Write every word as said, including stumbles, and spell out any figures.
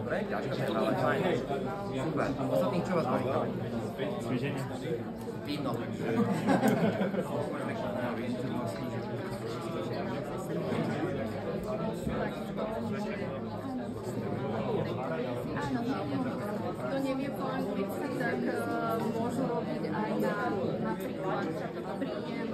dobre, ťažká téma, ale fajn. Super. Ostatných, čo vás baví? Cvičenie. Víno. Áno, kto nevie po anglicky, tak uh, môžu robiť aj na napríklad príjem